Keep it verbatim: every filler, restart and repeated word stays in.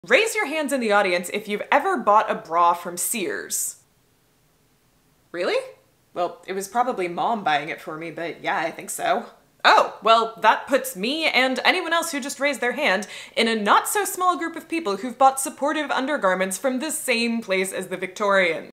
Raise your hands in the audience if you've ever bought a bra from Sears. Really? Well, it was probably mom buying it for me, but yeah, I think so. Oh, well, that puts me and anyone else who just raised their hand in a not so small group of people who've bought supportive undergarments from the same place as the Victorians.